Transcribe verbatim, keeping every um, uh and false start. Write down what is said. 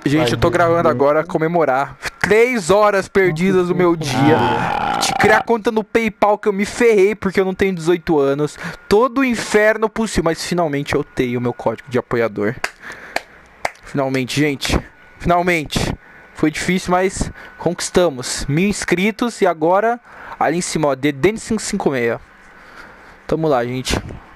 Gente, eu tô gravando agora comemorar três horas perdidas do meu dia. Te criar conta no PayPal que eu me ferrei porque eu não tenho dezoito anos. Todo o inferno possível, mas finalmente eu tenho o meu código de apoiador. Finalmente, gente. Finalmente. Foi difícil, mas conquistamos. Mil inscritos e agora ali em cima, ó, The Dancing cinquenta e seis. Tamo lá, gente.